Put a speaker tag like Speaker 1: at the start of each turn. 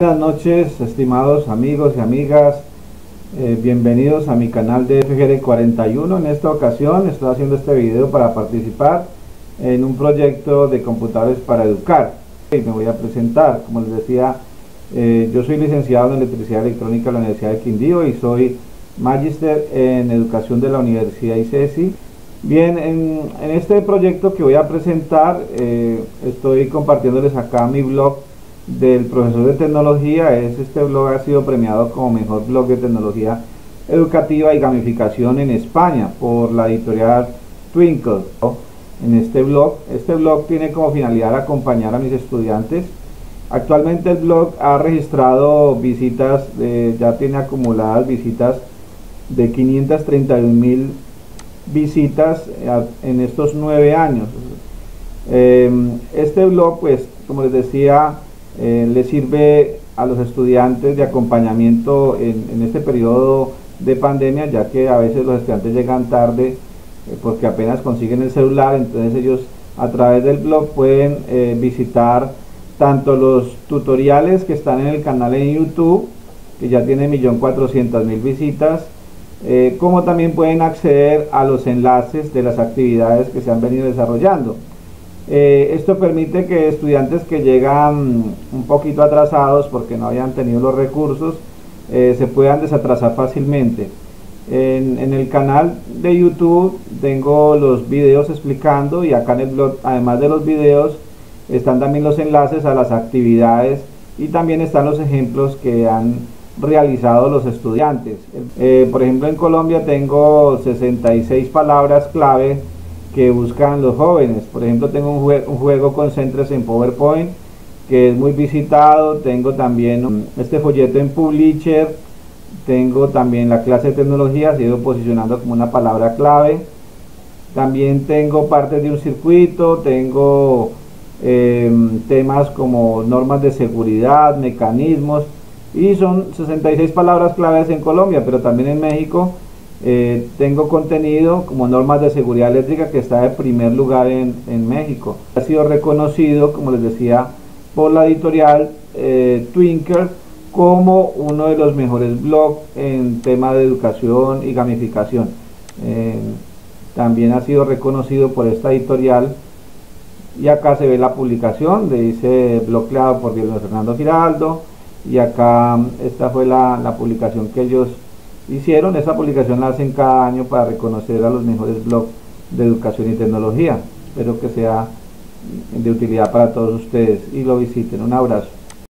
Speaker 1: Buenas noches, estimados amigos y amigas, bienvenidos a mi canal de FGR41. En esta ocasión estoy haciendo este video para participar en un proyecto de computadores para educar. Y me voy a presentar, como les decía, yo soy licenciado en electricidad electrónica de la Universidad de Quindío y soy magíster en educación de la Universidad ICESI. Bien, en este proyecto que voy a presentar, estoy compartiéndoles acá mi blog del profesor de tecnología. Este blog ha sido premiado como mejor blog de tecnología educativa y gamificación en España por la editorial Twinkle. En este blog tiene como finalidad acompañar a mis estudiantes. Actualmente el blog ha registrado visitas, ya tiene acumuladas visitas de 531.000 visitas en estos 9 años. Este blog, pues, como les decía, le sirve a los estudiantes de acompañamiento en este periodo de pandemia, ya que a veces los estudiantes llegan tarde porque apenas consiguen el celular. Entonces ellos a través del blog pueden visitar tanto los tutoriales que están en el canal en YouTube, que ya tiene 1.400.000 visitas, como también pueden acceder a los enlaces de las actividades que se han venido desarrollando. Esto permite que estudiantes que llegan un poquito atrasados porque no habían tenido los recursos se puedan desatrasar fácilmente. En el canal de YouTube tengo los videos explicando, y acá en el blog, además de los videos, están también los enlaces a las actividades y también están los ejemplos que han realizado los estudiantes. Por ejemplo, en Colombia tengo 66 palabras clave que buscan los jóvenes. Por ejemplo, tengo un juego Concéntrese en PowerPoint, que es muy visitado. Tengo también este folleto en Publisher. Tengo también la clase de tecnología, ha sido posicionando como una palabra clave. También tengo partes de un circuito, tengo temas como normas de seguridad, mecanismos, y son 66 palabras claves en Colombia, pero también en México tengo contenido como normas de seguridad eléctrica, que está de primer lugar en México. Ha sido reconocido, como les decía, por la editorial Twinkle como uno de los mejores blogs en tema de educación y gamificación. También ha sido reconocido por esta editorial, y acá se ve la publicación, dice blog creado por Diego Fernando Giraldo, y acá esta fue la publicación que ellos hicieron. Esta publicación la hacen cada año para reconocer a los mejores blogs de educación y tecnología. Espero que sea de utilidad para todos ustedes y lo visiten. Un abrazo.